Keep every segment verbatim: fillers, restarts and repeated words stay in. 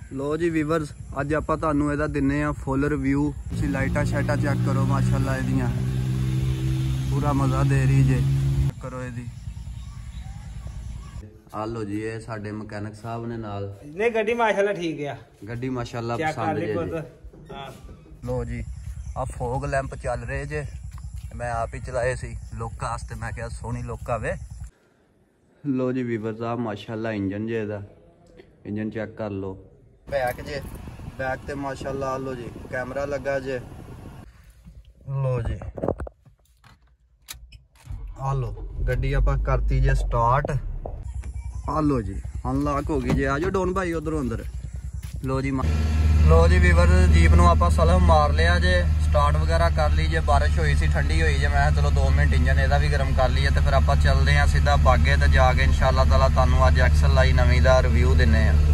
लो जी viewers, अज आपां तुहानूं इहदा दिन्ने आ फुल रिव्यू। तुसीं लाइटां शाइटां चेक करो, माशाअल्लाह इहदियां पूरा मज़ा दे रही जे। करो इहदी आ लो जी, ये साडे मकैनिक साहब ने नाल ने गड्डी माशाअल्लाह ठीक है। गड्डी माशाअल्लाह पसंद जे जी। लो जी आ फोग लैंप चल रहे जे, मैं आप ही चलाए सी लुक वास्ते। मैं क्या सोहनी लुक आवे। लो जी वीवर्स, आ माशाअल्लाह इंजन जे इहदा, इंजन चेक कर लो। बैक जे, बैक ते माशाअल्लाह लो जी कैमरा लगा जे। लो जी आ लो गड्डी आपां करती जे स्टार्ट। आ लो जी अनलॉक हो गई जे। आ जाओ डोन भाई उधरों अंदर। लो जी लो जी वीवर, जीप नूं आपां सलफ मार लिया जे, स्टार्ट वगैरह कर ली जे। बारिश हुई सी, ठंडी हुई जे। मैं चलो दो मिनट इंजन इहदा भी गर्म कर लीए, तो फिर आपां चलते हैं सीधा बागे ते जाके इंशाअल्लाह ताला तुहानूं अज एक्सल आई नवीं दा रिव्यू दिन्ने आ।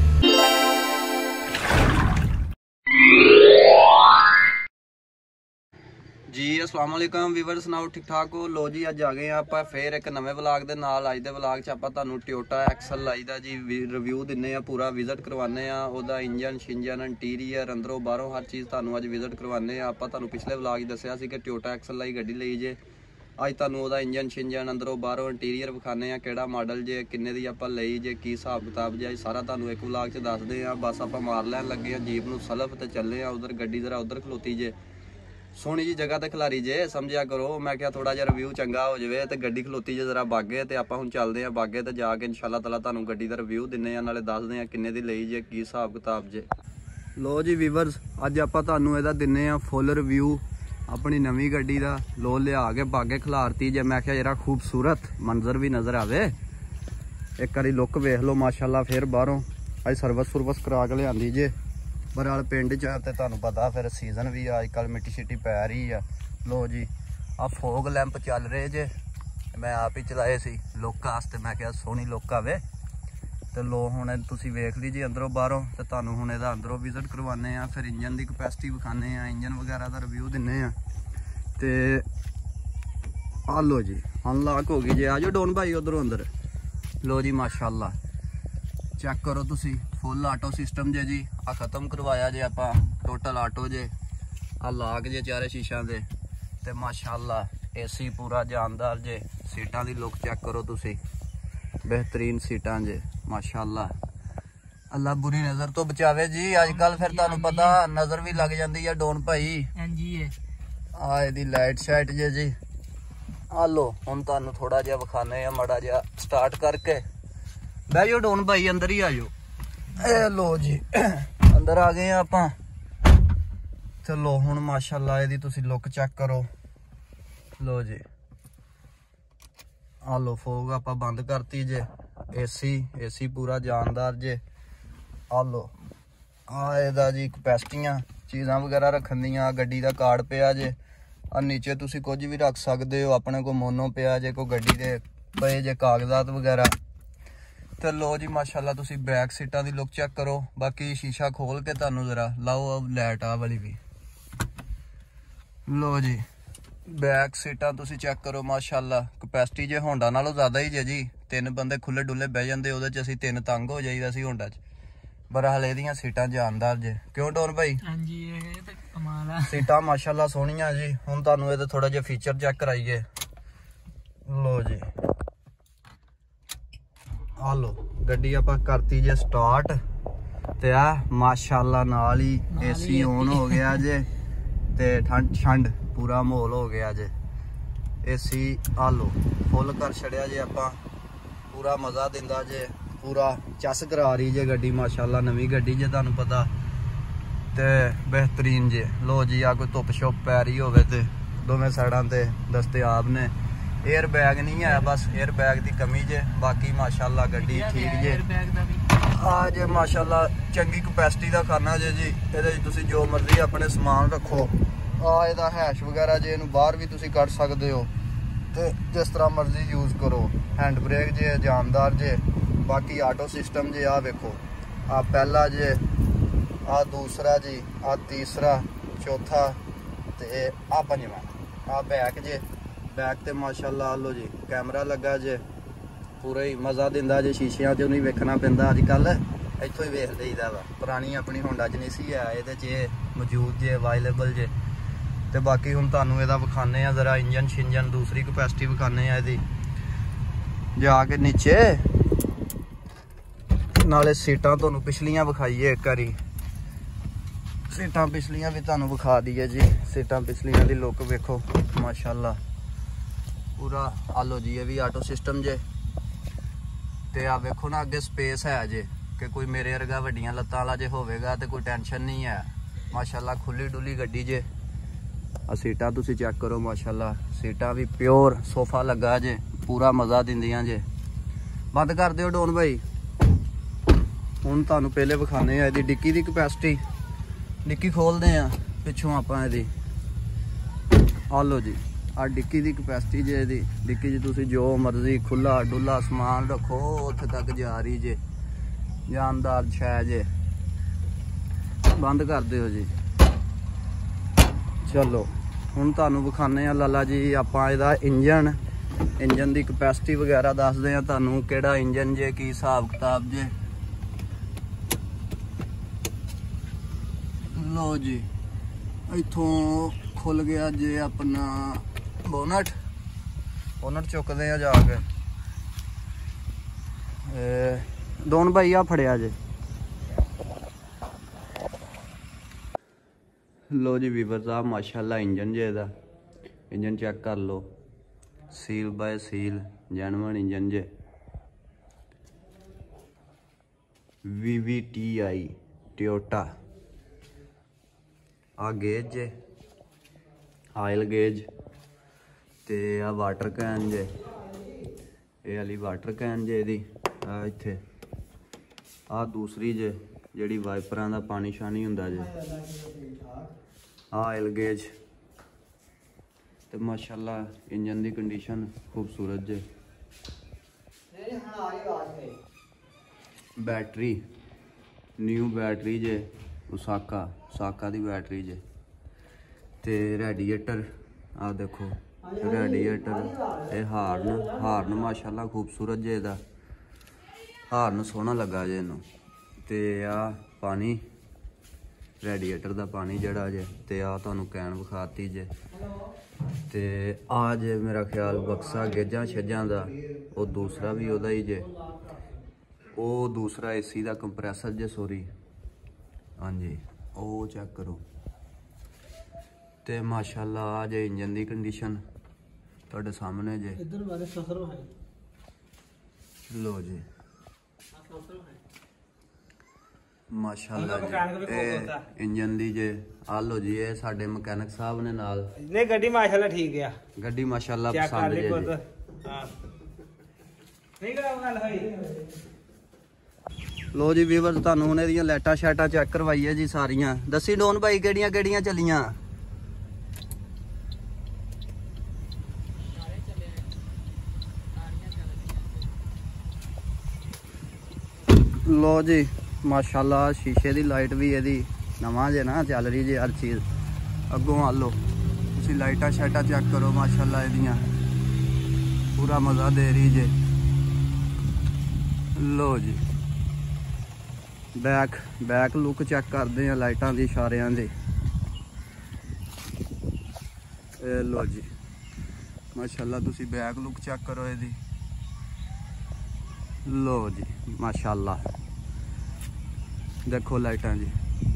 जी अस्सलाम वालेकुम वीवर, सुनाओ ठीक ठाक हो? लो जी अज आ गए आप फिर एक नवे व्लॉग दे नाल। अज दे व्लॉग च आपां तुहानूं टोयोटा एक्सल आई दा जी रिव्यू दिन्ने आ, पूरा विजिट करवाने आ। ओहदा इंजन शिंजन इंटीरियर अंदरों बाहरों हर चीज़ तुहानूं अज विजिट करवाने आ। आपां तुहानूं पिछले व्लॉग दस्सिया सी कि टोयोटा एक्सल आई गड्डी लई जे। अज तुहानूं ओहदा इंजन शिंजन अंदरों बाहरों इंटीरियर विखाने आ, किहड़ा मॉडल जे, किन्ने दी आपां लई जे, की हिसाब किताब जे, सारा तुहानूं एक व्लॉग च दसदे आ। बस आपां मार लैन लगे आ जीप नूं सलफ ते चले आ उधर। गड्डी जरा उधर खलोती जे, सोहनी जी जगह ते खिलारी जे, समझिया करो। मैं क्या थोड़ा जिहा रिव्यू चंगा हो जाए, तो गड्डी खलोती जे जरा बागे। तो आपां हुण चलदे आ बागे ते जाके इंशाअल्लाह ताला तुहानूं गड्डी दा रिव्यू दिन्ने आ, नाले दसदे आ किन्ने दी लई जे, की हिसाब किताब जे। लो जी वीवर्स, अज आपां तुहानूं इहदा दिन्ने आ फुल रिव्यू अपनी नवीं गड्डी दा। लो लिया के बागे खिलारती जे। मैं क्या जरा खूबसूरत मंजर भी नज़र आवे, एक बारी लुक वेख लो माशाअल्लाह। फिर बाहरों अज सर्विस सुरविस करा के लिआंदी जे। बराल पिंड च ते तुहानूं पता फिर सीजन भी अजकल मिट्टी शिट्टी पै रही है। लो जी आ फोग लैंप चल रहे जे, मैं आप ही चलाए सी लुक वास्ते। मैं क्या सोहनी लुक आवे। तो लो हुण तुसीं वेख लीजिए अंदरों बाहरों, तो तुहानूं हुण इहदा अंदरों विजिट करवाने आ। फिर इंजन की कैपेसिटी विखाने आ, इंजन वगैरह का रिव्यू दिन्ने आ। ते आ लो जी अनलॉक हो गई जे। आ जाओ डोन भाई उधरों अंदर। लो जी माशाअल्लाह चेक करो तुसी, फुल आटो सिस्टम जे जी। आ खत्म करवाया जे आपां, टोटल आटो जे। आ लाक जे चारे शीशा दे, ते माशाअल्लाह एसी पूरा जानदार जे। सीटां दी लुक चेक करो तुसी, बेहतरीन सीटां जे माशाअल्लाह। अल्लाह बुरी नज़र तो बचावे जी। अजकल फिर तुहानूं पता नज़र भी लग जाती है डोन भाई। आ इहदी लाइट शाइट जे जी। आ लो हुण तुहानूं थोड़ा जिहा विखाने आ, माड़ा जिहा स्टार्ट करके। बह जाओ डोन भाई, अंदर ही आ जाओ। ए लो जी अंदर आ गए आपां। चलो हुण माशाअल्लाह इहदी तुसीं लुक चेक करो। लो जी आ लो फोग आपां बंद करती जे। एसी एसी पूरा जानदार जे। आ लो आ इहदा जी कैपेसिटियां चीज़ां वगैरह रखन दियां। गड्डी दा कार्ड पिया जे। आ नीचे तुसीं कुछ भी रख सकदे हो, अपने को मोनो पिया जे, कोई गड्डी दे पे जे कागजात वगैरह। तो लो जी माशाअल्लाह तुसी बैक सीटां दी लुक चेक करो। बाकी शीशा खोल के तुहानूं जरा लाओ लाइट आ वाली भी। लो जी बैक सीटां तुसी चेक करो माशाअल्लाह। कैपेसिटी जे होंडा नालों ज़्यादा ही जे जी। तीन बंदे खुले डुले बह जांदे, ओहदे च असीं तीन तंग हो जाईदा सी होंडा च। बहरहाल इहदियां सीटां जानदार जे। क्यों डोन भाई? हां जी ये ते कमाल है। सीटां माशाअल्लाह सोहणियां जी। हुण तुहानूं इहदे थोड़ा जिहा फीचर चेक कराइए। लो जी आ लो गड्डी आपां करती जे स्टार्ट, ते आ माशाअल्लाह नाल ही एसी ऑन हो गया जे। ते ठंड ठंड पूरा माहौल हो गया जे। एसी आ लो फुल कर छड़िया जे आपां, पूरा मज़ा दिंदा जे, पूरा चस करा रही जे गड्डी माशाअल्लाह। नवीं गड्डी जे तुहानूं पता, ते बेहतरीन जे। लो जी आ कोई धुप्प शुप्प पै रही होवे ते दोवें साइडां ते दस्तयाब ने। एयर बैग नहीं है, बस एयर बैग की कमी जे। बाकी माशाअल्लाह गड्डी ठीक जे। आ जे माशाअल्लाह चंगी कैपेसिटी का खाना जे जी। ये तुसी जो मर्जी अपने समान रखो। आ इहदा हैश वगैरह जे, इहनूं बाहर भी तुसी कढ सकदे हो, ते जिस तरह मर्जी यूज़ करो। हैंड ब्रेक जे जानदार जे। बाकी आटो सिस्टम जे। आ वेखो आ पहला जे, आ दूसरा जी, आ तीसरा, चौथा, ते आ पंजवां। आ बैक जे। बैक ते माशाअल्लाह लो जी कैमरा लगा जे, पूरा ही मज़ा दिंदा जे। शीशियां च नहीं वेखना पैंदा अजकल, ਇੱਥੋਂ ਹੀ ਵੇਖ ਲਈਦਾ ਵਾ। ਪੁਰਾਣੀ ਆਪਣੀ ਹੋਂਡਾ ਜਨੀਸੀ ਹੈ, ਇਹਦੇ 'ਚ ਇਹ ਮੌਜੂਦ ਜੇ, ਅਵਾਈਲੇਬਲ ਜੇ। ਤੇ ਬਾਕੀ ਹੁਣ ਤੁਹਾਨੂੰ ਇਹਦਾ ਵਿਖਾਉਂਦੇ ਆ ਜ਼ਰਾ ਇੰਜਨ ਸ਼ਿੰਜਨ, ਦੂਸਰੀ ਕਪੈਸਿਟੀ ਵਿਖਾਉਂਦੇ ਆ ਇਹਦੀ ਜਾ ਕੇ ਨੀਚੇ। ਨਾਲੇ ਸੀਟਾਂ ਤੁਹਾਨੂੰ ਪਿਛਲੀਆਂ ਵਿਖਾਈਏ ਇੱਕ ਵਾਰੀ, ਸੀਟਾਂ ਪਿਛਲੀਆਂ ਵੀ ਤੁਹਾਨੂੰ ਵਿਖਾ ਦਈਏ ਜੀ। ਸੀਟਾਂ ਪਿਛਲੀਆਂ ਦੀ ਲੁੱਕ ਵੇਖੋ ਮਾਸ਼ਾਅੱਲਾ ਪੂਰਾ। ਆ ਲੋ ਜੀ, ਇਹ ਵੀ ਆਟੋ ਸਿਸਟਮ ਜੇ। ਤੇ ਆ ਵੇਖੋ ਨਾ ਅੱਗੇ ਸਪੇਸ ਹੈ ਜੇ, ਕਿ ਕੋਈ ਮੇਰੇ ਵਰਗਾ ਵੱਡੀਆਂ ਲੱਤਾਂ ਵਾਲਾ ਜੇ ਹੋਵੇਗਾ ਤੇ ਕੋਈ ਟੈਨਸ਼ਨ ਨਹੀਂ ਹੈ। ਮਾਸ਼ਾਅੱਲਾ ਖੁੱਲੀ ਡੁੱਲੀ ਗੱਡੀ ਜੇ। ਆ ਸੀਟਾਂ ਤੁਸੀਂ ਚੈੱਕ ਕਰੋ ਮਾਸ਼ਾਅੱਲਾ, ਸੀਟਾਂ ਵੀ ਪਿਓਰ ਸੋਫਾ ਲੱਗਾ ਜੇ, ਪੂਰਾ ਮਜ਼ਾ ਦਿੰਦੀਆਂ ਜੇ। ਬੰਦ ਕਰ ਦਿਓ ਡੋਨ ਭਾਈ। ਹੁਣ ਤੁਹਾਨੂੰ ਪਹਿਲੇ ਵਿਖਾਣੇ ਆ ਇਹਦੀ ਡਿੱਕੀ ਦੀ ਕਪੈਸਿਟੀ। ਡਿੱਕੀ ਖੋਲਦੇ ਆ ਪਿੱਛੋਂ ਆਪਾਂ ਇਹਦੀ। ਆ ਲੋ ਜੀ, ਆ ਡਿੱਕੀ ਦੀ ਕਪੈਸਿਟੀ ਜੇ ਇਹਦੀ। ਡਿੱਕੀ 'ਚ ਤੁਸੀਂ ਜੋ ਮਰਜ਼ੀ ਖੁੱਲਾ ਡੁੱਲਾ ਸਮਾਨ ਰੱਖੋ, ਉੱਥੇ ਤੱਕ ਜਾ ਰਹੀ ਜੇ, ਜਾਨਦਾਰ ਸ਼ੈ ਜੇ। ਬੰਦ ਕਰ ਦਿਓ ਜੀ। ਚਲੋ ਹੁਣ ਤੁਹਾਨੂੰ ਵਿਖਾਣੇ ਆ ਲਾਲਾ ਜੀ ਆਪਾਂ ਇਹਦਾ ਇੰਜਨ ਇੰਜਨ ਦੀ ਕਪੈਸਿਟੀ ਵਗੈਰਾ ਦੱਸਦੇ ਆ ਤੁਹਾਨੂੰ, ਕਿਹੜਾ ਇੰਜਨ ਜੇ, ਕੀ ਹਿਸਾਬ ਕਿਤਾਬ ਜੇ। ਲੋ ਜੀ, ਇੱਥੋਂ ਖੁੱਲ ਗਿਆ ਜੇ ਆਪਣਾ ਬੋਨਟ। ਬੋਨਟ ਚੁੱਕਦੇ ਆ ਜਾ ਕੇ। ਦੋਨ ਭਾਈ ਆ ਫੜਿਆ ਜੇ। ਲੋ ਜੀ ਵੀਵਰ ਸਾਹਿਬ ਮਾਸ਼ਾਅੱਲਾ ਇੰਜਨ ਜੇ ਇਹਦਾ। ਇੰਜਨ ਚੈੱਕ ਕਰ ਲਓ, ਸੀਲ ਬਾय ਸੀਲ ਜੈਨੂਅਨ ਇੰਜਨ ਜੇ। V V T I Toyota. ਆ ਗੇਜ ਜੇ, ਆਇਲ ਗੇਜ। ਤੇ ਆ ਵਾਟਰ ਕੈਨ ਜੇ, ਇਹ ਵਾਲੀ ਵਾਟਰ ਕੈਨ ਜੇ ਇਹਦੀ। ਆ ਇੱਥੇ ਆ ਦੂਸਰੀ ਜੇ, ਜਿਹੜੀ ਵਾਈਪਰਾਂ ਦਾ ਪਾਣੀ ਸ਼ਾਨੀ ਹੁੰਦਾ ਜੇ। ਆ ਆਇਲ ਗੇਜ। ਤੇ ਮਾਸ਼ਾਅੱਲਾ ਇੰਜਨ ਦੀ ਕੰਡੀਸ਼ਨ ਖੂਬਸੂਰਤ ਜੇ। बैटरी न्यू बैटरी जे उसाका उसाका दी बैटरी जे ते रेडिएटर आ देखो रेडिएटर ये हार्न हार्न माशाल्लाह खूबसूरत जे दा हार्न सोहना लगा जे इनू ते आ पानी रेडिएटर दा पानी जड़ा जे ते आ तुहानू कैन विखाती जे ते आ जे मेरा ख्याल बक्सा गेजां छेजां दा वो दूसरा भी ओदा ही जे वो दूसरा एसी दा कंप्रेसर जे सॉरी हाँ जी वो चेक करो ते माशाल्लाह आ जे इंजन दी कंडीशन तुहाडे सामने जे इधर वाले सफर है लो जी माशाल्लाह इंजन दी जे आ लो जी ये साडे मैकेनिक साहब ने नाल नहीं गड्डी माशाल्लाह ठीक है गड्डी माशाल्लाह पसंद जे हां नहीं करा गल है लो जी व्यूअर्स तुहानू हुणे ਦੀਆਂ ਲਾਈਟਾਂ ਸ਼ਾਟਾਂ ਚੈੱਕ ਕਰਵਾਈਏ ਜੀ ਸਾਰੀਆਂ ਦੱਸੀ ਡੋਨ ਭਾਈ ਕਿਹੜੀਆਂ ਕਿਹੜੀਆਂ ਚੱਲੀਆਂ लो जी माशाल्लाह शीशे दी लाइट भी ਇਹਦੀ नवां जे ना चल रही जे हर चीज़ अगों आ लो तुसीं लाइटां शाइटां चेक करो माशाल्लाह ਇਹਦੀਆਂ पूरा मज़ा दे रही जे लो जी बैक बैक लुक चेक करते हैं लाइटां दी इशारियां दी लो जी माशाल्लाह तुसी बैक लुक चेक करो ਇਹਦੀ लो जी माशाल्लाह देखो लाइटां जी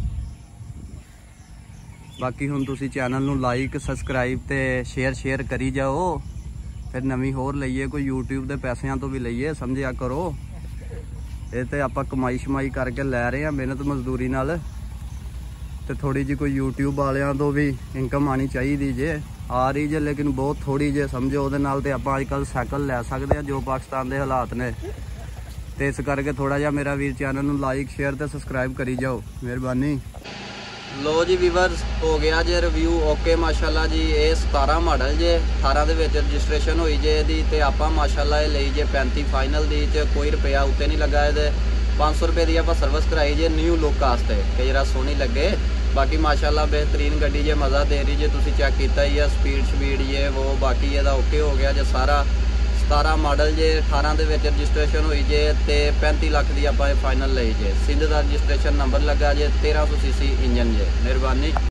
बाकी हुण तुसी चैनल नू लाइक सबसक्राइब ते शेयर शेयर करी जाओ फिर नवीं होर लईए कोई यूट्यूब दे पैसिਆਂ तो भी लईए समझिया करो ये तो आप कमाई शमाई करके लै रहे हैं मेहनत मजदूरी नाल ते थोड़ी जी कोई यूट्यूब वालियां तो भी इनकम आनी चाहिए जे आ रही जे लेकिन बहुत थोड़ी जे समझो वो नाल ते आप अजकल साइकिल लै सकते हैं जो पाकिस्तान के हालात ने तो इस करके थोड़ा जा मेरा वीर चैनल नू लाइक शेयर ते सबसक्राइब करी जाओ मेहरबानी। लो जी व्यूअर्स हो गया जे रिव्यू ओके माशाल्लाह जी ये सतारह मॉडल जे अठारह दे विच रजिस्ट्रेशन हुई जे दी ते आपां माशाल्लाह ये लई जे पैंती फाइनल दी ते कोई रुपया उत्ते नहीं लगा ये पाँच सौ रुपये की आपां सर्विस कराई जे न्यू लुक वास्ते कि जरा सोहनी लगे बाकी माशाल्लाह बेहतरीन गड्डी जे मज़ा दे रही जे तुसीं चेक कीता ही है स्पीड स्पीड ये वो बाकी ये ओके हो गया जे सारा सतारह मॉडल जे, अठारह ਦੇ ਵਿੱਚ ਰਜਿਸਟ੍ਰੇਸ਼ਨ ਹੋਈ ਜੇ ਤੇ पैंतीस ਲੱਖ ਦੀ ਆਪਾਂ ਇਹ ਫਾਈਨਲ ਲਈ ਜੇ। ਸਿੰਧ ਦਾ ਰਜਿਸਟ੍ਰੇਸ਼ਨ ਨੰਬਰ ਲੱਗਾ ਜੇ, तेरह सौ सीसी ਇੰਜਨ ਜੇ। ਮਿਹਰਬਾਨੀ।